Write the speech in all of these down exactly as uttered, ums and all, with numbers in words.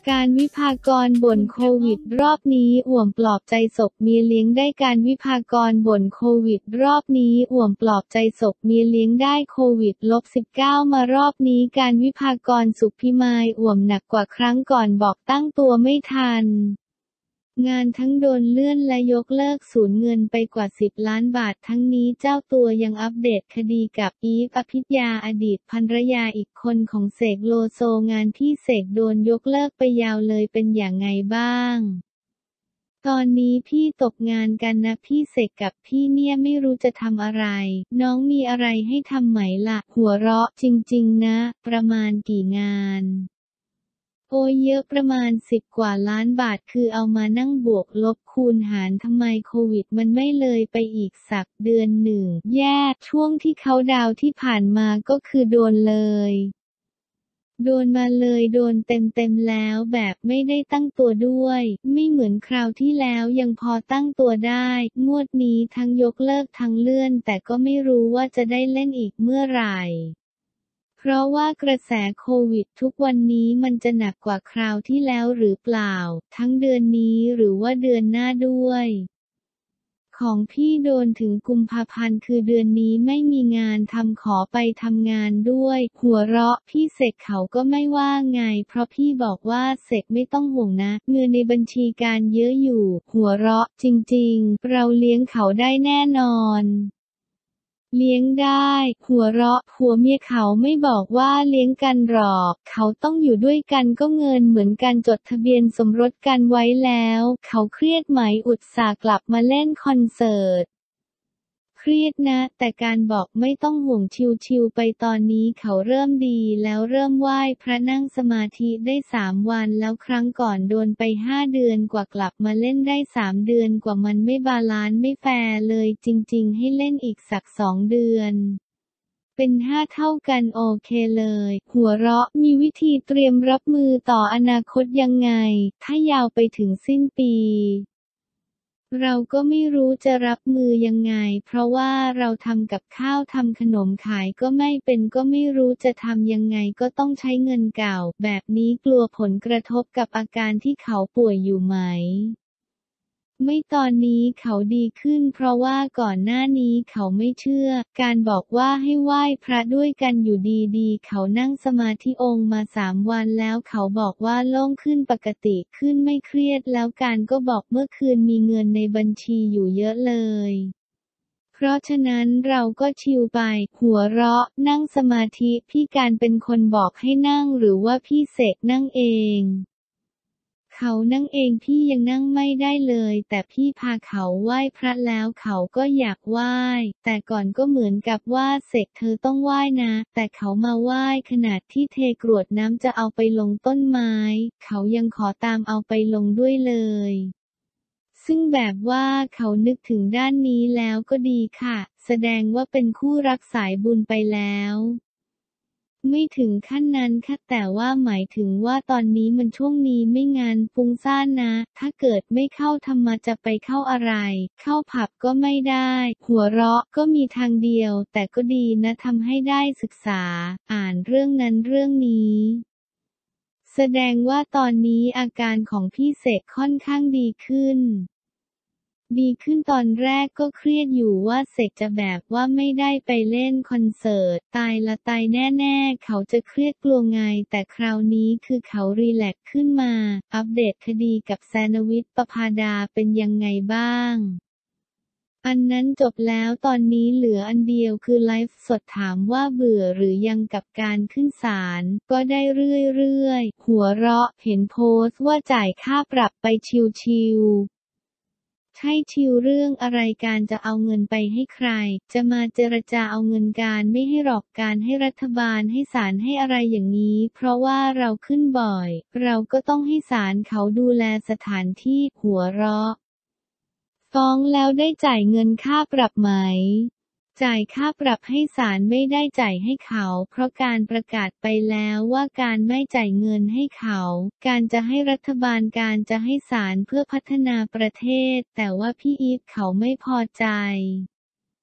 การวิภากรบ่นโควิดรอบนี้อ่วมปลอบใจศพเมียเลี้ยงได้การวิภากรบ่นโควิดรอบนี้อ่วมปลอบใจศพเมียเลี้ยงได้โควิด สิบเก้า มารอบนี้การวิภากรสุขพิมายอ่วมหนักกว่าครั้งก่อนบอกตั้งตัวไม่ทันงานทั้งโดนเลื่อนและยกเลิกสูญเงินไปกว่าสิบล้านบาททั้งนี้เจ้าตัวยังอัปเดตคดีกับอีฟอภิญญาอดีตภรรยาอีกคนของเสกโลโซงานที่เสกโดนยกเลิกไปยาวเลยเป็นอย่างไงบ้างตอนนี้พี่ตกงานกันนะพี่เสกกับพี่เนี่ยไม่รู้จะทำอะไรน้องมีอะไรให้ทำไหมล่ะหัวเราะจริงๆนะประมาณกี่งานโอ้ยเยอะประมาณสิบกว่าล้านบาทคือเอามานั่งบวกลบคูณหารทำไมโควิดมันไม่เลยไปอีกสักเดือนหนึ่งแย่ช่วงที่เขาดาวที่ผ่านมาก็คือโดนเลยโดนมาเลยโดนเต็มๆแล้วแบบไม่ได้ตั้งตัวด้วยไม่เหมือนคราวที่แล้วยังพอตั้งตัวได้งวดนี้ทั้งยกเลิกทั้งเลื่อนแต่ก็ไม่รู้ว่าจะได้เล่นอีกเมื่อไหร่เพราะว่ากระแสโควิดทุกวันนี้มันจะหนักกว่าคราวที่แล้วหรือเปล่าทั้งเดือนนี้หรือว่าเดือนหน้าด้วยของพี่โดนถึงกุมภาพันธ์คือเดือนนี้ไม่มีงานทำขอไปทำงานด้วยหัวเราะพี่เสกเขาก็ไม่ว่าไงเพราะพี่บอกว่าเสกไม่ต้องห่วงนะเงินในบัญชีการเยอะอยู่หัวเราะจริงๆเราเลี้ยงเขาได้แน่นอนเลี้ยงได้หัวเราะผัวเมียเขาไม่บอกว่าเลี้ยงกันหรอกเขาต้องอยู่ด้วยกันก็เงินเหมือนกันจดทะเบียนสมรสกันไว้แล้วเขาเครียดไหมอุตส่าห์กลับมาเล่นคอนเสิร์ตเครียดนะแต่การบอกไม่ต้องห่วงชิวๆไปตอนนี้เขาเริ่มดีแล้วเริ่มไหว้พระนั่งสมาธิได้สามวันแล้วครั้งก่อนโดนไปห้าเดือนกว่ากลับมาเล่นได้สามเดือนกว่ามันไม่บาลานซ์ไม่แฟร์เลยจริงๆให้เล่นอีกสักสองเดือนเป็นห้าเท่ากันโอเคเลยหัวเราะมีวิธีเตรียมรับมือต่ออนาคตยังไงถ้ายาวไปถึงสิ้นปีเราก็ไม่รู้จะรับมือยังไงเพราะว่าเราทำกับข้าวทำขนมขายก็ไม่เป็นก็ไม่รู้จะทำยังไงก็ต้องใช้เงินเก่าแบบนี้กลัวผลกระทบกับอาการที่เขาป่วยอยู่ไหมไม่ตอนนี้เขาดีขึ้นเพราะว่าก่อนหน้านี้เขาไม่เชื่อการบอกว่าให้ไหว้พระด้วยกันอยู่ดีๆเขานั่งสมาธิองค์มาสามวันแล้วเขาบอกว่าโล่งขึ้นปกติขึ้นไม่เครียดแล้วการก็บอกเมื่อคืนมีเงินในบัญชีอยู่เยอะเลยเพราะฉะนั้นเราก็ชิลไปหัวเราะนั่งสมาธิพี่การเป็นคนบอกให้นั่งหรือว่าพี่เสกนั่งเองเขานั่งเองพี่ยังนั่งไม่ได้เลยแต่พี่พาเขาไหว้พระแล้วเขาก็อยากไหว้แต่ก่อนก็เหมือนกับว่าเสกเธอต้องไหว้นะแต่เขามาไหว้ขนาดที่เทกรวดน้ำจะเอาไปลงต้นไม้เขายังขอตามเอาไปลงด้วยเลยซึ่งแบบว่าเขานึกถึงด้านนี้แล้วก็ดีค่ะแสดงว่าเป็นคู่รักสายบุญไปแล้วไม่ถึงขั้นนั้นค่ะแต่ว่าหมายถึงว่าตอนนี้มันช่วงนี้ไม่งานฟุ้งซ่านนะถ้าเกิดไม่เข้าธรรมะจะไปเข้าอะไรเข้าผับก็ไม่ได้หัวเราะก็มีทางเดียวแต่ก็ดีนะทำให้ได้ศึกษาอ่านเรื่องนั้นเรื่องนี้แสดงว่าตอนนี้อาการของพี่เสกค่อนข้างดีขึ้นดีขึ้นตอนแรกก็เครียดอยู่ว่าเสกจะแบบว่าไม่ได้ไปเล่นคอนเสิร์ตตายละตายแน่ๆเขาจะเครียดกลัวไงแต่คราวนี้คือเขารีแลกซ์ขึ้นมาอัปเดตคดีกับแซนวิชประภาดาเป็นยังไงบ้างอันนั้นจบแล้วตอนนี้เหลืออันเดียวคือไลฟ์สดถามว่าเบื่อหรือยังกับการขึ้นศาลก็ได้เรื่อยๆหัวเราะเห็นโพสต์ว่าจ่ายค่าปรับไปชิวๆใช่ชิวเรื่องอะไรการจะเอาเงินไปให้ใครจะมาเจรจาเอาเงินการไม่ให้หรอกการให้รัฐบาลให้ศาลให้อะไรอย่างนี้เพราะว่าเราขึ้นบ่อยเราก็ต้องให้ศาลเขาดูแลสถานที่หัวเราะฟ้องแล้วได้จ่ายเงินค่าปรับไหมจ่ายค่าปรับให้ศาลไม่ได้จ่ายให้เขาเพราะการประกาศไปแล้วว่าการไม่จ่ายเงินให้เขาการจะให้รัฐบาลการจะให้ศาลเพื่อพัฒนาประเทศแต่ว่าพี่อีฟเขาไม่พอใจ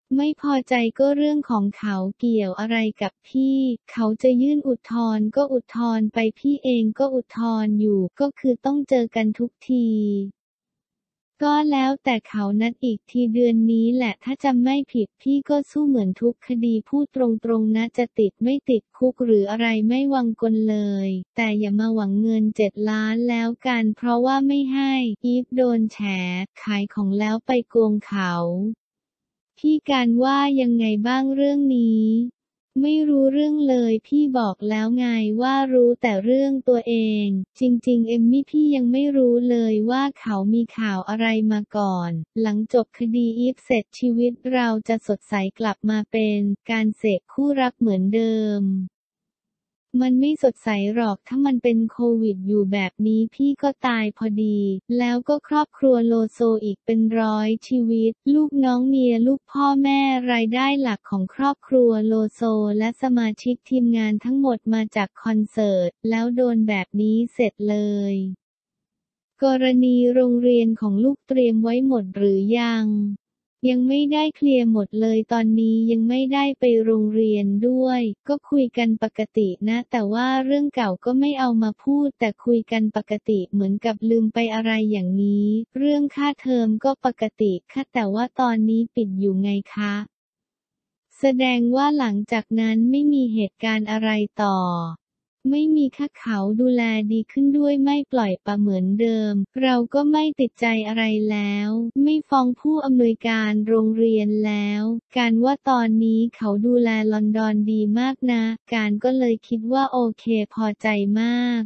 ไม่พอใจก็เรื่องของเขาเกี่ยวอะไรกับพี่ เขาจะยื่นอุทธรณ์ก็อุทธรณ์ไปพี่เองก็อุทธรณ์อยู่ก็คือต้องเจอกันทุกทีก็แล้วแต่เขานัดอีกทีเดือนนี้แหละถ้าจำไม่ผิดพี่ก็สู้เหมือนทุกคดีพูดตรงๆนะจะติดไม่ติดคุกหรืออะไรไม่วังกลเลยแต่อย่ามาหวังเงินเจ็ดล้านแล้วกันเพราะว่าไม่ให้อีฟโดนแฉขายของแล้วไปโกงเขาพี่การว่ายังไงบ้างเรื่องนี้ไม่รู้เรื่องเลยพี่บอกแล้วไงว่ารู้แต่เรื่องตัวเองจริงๆเอมมี่พี่ยังไม่รู้เลยว่าเขามีข่าวอะไรมาก่อนหลังจบคดีอีฟเสร็จชีวิตเราจะสดใสกลับมาเป็นการเสพคู่รักเหมือนเดิมมันไม่สดใสหรอกถ้ามันเป็นโควิดอยู่แบบนี้พี่ก็ตายพอดีแล้วก็ครอบครัวโลโซอีกเป็นร้อยชีวิตลูกน้องเมียลูกพ่อแม่รายได้หลักของครอบครัวโลโซและสมาชิกทีมงานทั้งหมดมาจากคอนเสิร์ตแล้วโดนแบบนี้เสร็จเลยกรณีโรงเรียนของลูกเตรียมไว้หมดหรือยังยังไม่ได้เคลียร์หมดเลยตอนนี้ยังไม่ได้ไปโรงเรียนด้วยก็คุยกันปกตินะแต่ว่าเรื่องเก่าก็ไม่เอามาพูดแต่คุยกันปกติเหมือนกับลืมไปอะไรอย่างนี้เรื่องค่าเทอมก็ปกติค่ะแต่ว่าตอนนี้ปิดอยู่ไงคะแสดงว่าหลังจากนั้นไม่มีเหตุการณ์อะไรต่อไม่มีค่ะเขาดูแลดีขึ้นด้วยไม่ปล่อยปละเหมือนเดิมเราก็ไม่ติดใจอะไรแล้วไม่ฟ้องผู้อำนวยการโรงเรียนแล้วการว่าตอนนี้เขาดูแลลอนดอนดีมากนะการก็เลยคิดว่าโอเคพอใจมาก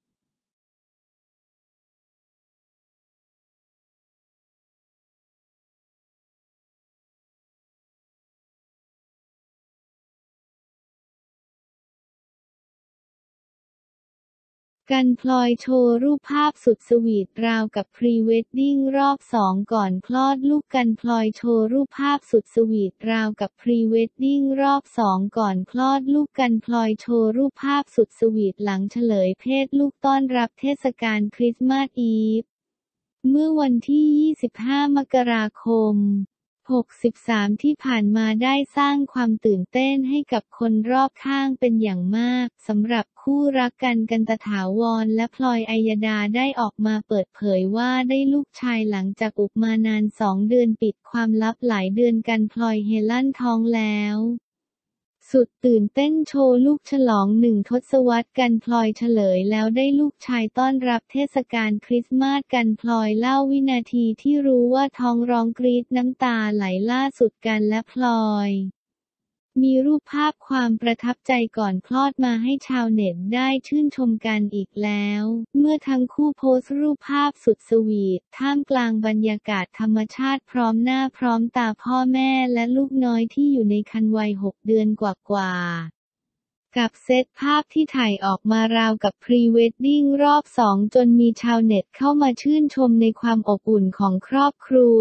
กันพลอยโชว์รูปภาพสุดสวีทราวกับพรีเวดดิ้งรอบสองก่อนคลอดลูกกันพลอยโชว์รูปภาพสุดสวีทราวกับพรีเวดดิ้งรอบสองก่อนคลอดลูกกันพลอยโชว์รูปภาพสุดสวีทหลังเฉลยเพศลูกต้อนรับเทศกาลคริสต์มาสอีฟเมื่อวันที่ ยี่สิบห้า มกราคมหกสิบสามที่ผ่านมาได้สร้างความตื่นเต้นให้กับคนรอบข้างเป็นอย่างมากสำหรับคู่รักกันกันตถาวรและพลอยอัยดาได้ออกมาเปิดเผยว่าได้ลูกชายหลังจากอุบมานานสองเดือนปิดความลับหลายเดือนกันพลอยเฮลั่นท้องแล้วสุดตื่นเต้นโชว์ลูกฉลองหนึ่งทศวรรษกันพลอยเฉลยแล้วได้ลูกชายต้อนรับเทศกาลคริสต์มาสกันพลอยเล่าวินาทีที่รู้ว่าท้องร้องกรี๊ดน้ำตาไหลล่าสุดกันและพลอยมีรูปภาพความประทับใจก่อนคลอดมาให้ชาวเน็ตได้ชื่นชมกันอีกแล้วเมื่อทั้งคู่โพสต์รูปภาพสุดสวีทท่ามกลางบรรยากาศธรรมชาติพร้อมหน้าพร้อมตาพ่อแม่และลูกน้อยที่อยู่ในครรภ์วัยหกเดือนกว่าๆกับเซตภาพที่ถ่ายออกมาราวกับพรีเวดดิ้งรอบสองจนมีชาวเน็ตเข้ามาชื่นชมในความอบอุ่นของครอบครัว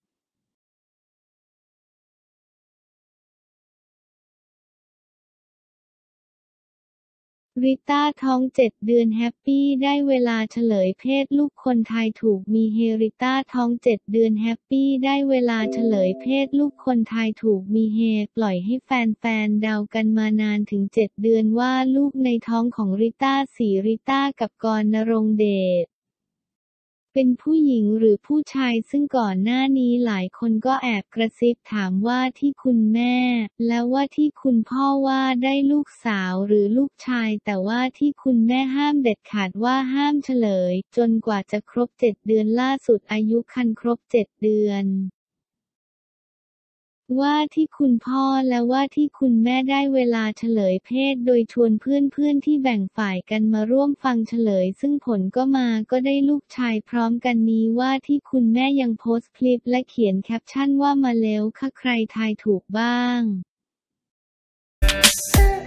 ริต้าท้องเจ็ดเดือนแฮปปี้ได้เวลาเฉลยเพศลูกคนไทยถูกมีเฮริต้าท้องเจ็ดเดือนแฮปปี้ได้เวลาเฉลยเพศลูกคนไทยถูกมีเฮปล่อยให้แฟนๆเดากันมานานถึงเจ็ดเดือนว่าลูกในท้องของริต้าสีริต้ากับกรณรงค์เดชเป็นผู้หญิงหรือผู้ชายซึ่งก่อนหน้านี้หลายคนก็แอบกระซิบถามว่าที่คุณแม่และว่าที่คุณพ่อว่าได้ลูกสาวหรือลูกชายแต่ว่าที่คุณแม่ห้ามเด็ดขาดว่าห้ามเฉลยจนกว่าจะครบเจ็ดเดือนล่าสุดอายุครรภ์ครบเจ็ดเดือนว่าที่คุณพ่อและว่าที่คุณแม่ได้เวลาเฉลยเพศโดยชวนเพื่อนๆที่แบ่งฝ่ายกันมาร่วมฟังเฉลยซึ่งผลก็มาก็ได้ลูกชายพร้อมกันนี้ว่าที่คุณแม่ยังโพสต์คลิปและเขียนแคปชั่นว่ามาแล้วค่ะใครทายถูกบ้าง